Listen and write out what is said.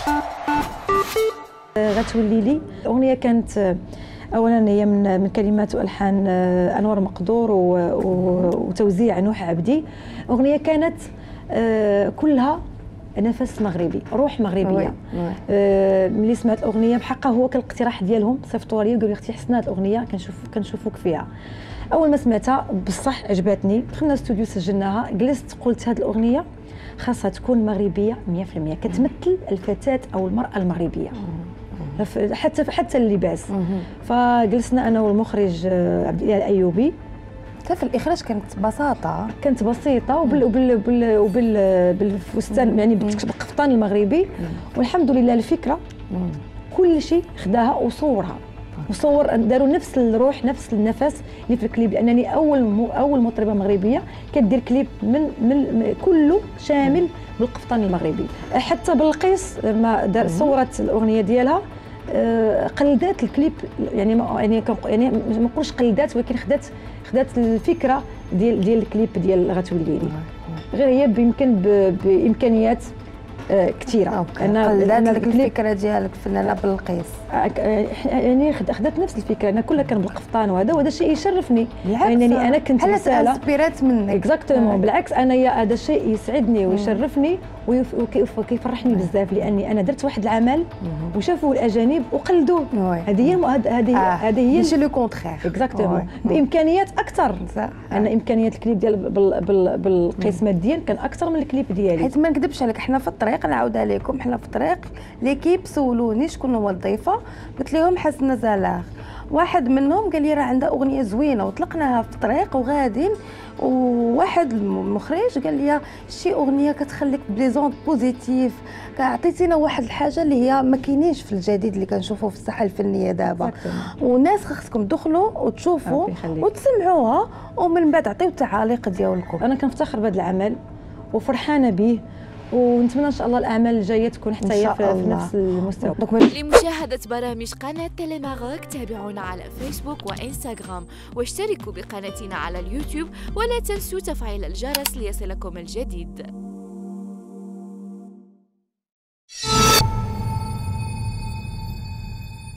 غتولي لي اغنيه كانت اولا هي من كلمات والحان انور مقدور وتوزيع نوح عبدي. اغنيه كانت كلها نفس مغربي، روح مغربيه. ملي سمعت الاغنيه بحقها هو كان الاقتراح ديالهم صيفطوا لي وقالوا لي اختي حسنات الاغنيه كنشوفوك فيها. اول ما سمعتها بصح عجبتني، دخلنا الاستوديو سجلناها، جلست قلت هذه الاغنيه خاصها تكون مغربيه 100%، كتمثل الفتاه او المراه المغربيه حتى اللباس. فجلسنا انا والمخرج عبد الاله الايوبي. في الاخراج كانت بسيطه بالفستان يعني بالقفطان المغربي، والحمد لله الفكره كل شيء خداها وصورها داروا نفس الروح نفس النفس اللي في الكليب، لانني اول مطربه مغربيه كدير كليب من كله شامل بالقفطان المغربي. حتى بلقيس لما صورت الاغنيه ديالها قلدات الكليب، يعني ما نقولش قلدات، ولكن خدات الفكره ديال الكليب ديال غتولي لي، غير هي بامكانيات كثيره. قلدات لك الفكره ديالك الفنانه بلقيس، يعني خدات نفس الفكره، انا كلها كان بالقفطان، وهذا الشيء يشرفني، يعني انا كنت رساله انسبيرات منك. اكزاكتومون، بالعكس انا هذا الشيء يسعدني ويشرفني وكيفرحني بزاف، لاني انا درت واحد العمل وشافوه الاجانب وقلدوه. هذه هي ماشي لو كونترير. اكزاكتومون، بامكانيات اكثر. انا امكانيات الكليب ديال بالقيس ماديا كان اكثر من الكليب ديالي. حيت ما نكذبش عليك، حنا في الطريق نعاودها لكم، حنا في الطريق ليكيب سولوني شكون هو الضيفه، قلت لهم حسنه زلاغ، واحد منهم قال لي راه عندها اغنيه زوينه، وطلقناها في الطريق وغادين، وواحد المخرج قال لي شي اغنيه كتخليك بليزونت بوزيتيف، عطيتينا واحد الحاجه اللي هي ما كاينينش في الجديد اللي كنشوفوه في الساحه الفنيه دابا، والناس خاصكم تدخلوا وتشوفوا وتسمعوها، ومن بعد عطيو التعاليق ديالكم. انا كنفتخر بهذا العمل وفرحانه به، ونتمنى ان شاء الله الاعمال الجايه تكون حتى هي في نفس المستوى. لمشاهده برامج قناه تيلي ماروك تابعونا على فيسبوك وانستغرام، واشتركوا بقناتنا على اليوتيوب، ولا تنسوا تفعيل الجرس ليصلكم الجديد.